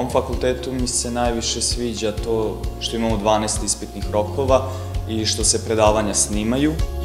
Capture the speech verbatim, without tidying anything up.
mom fakultetu mi se najviše sviđa to što imamo dvanaest ispitnih rokova i što se predavanja snimaju.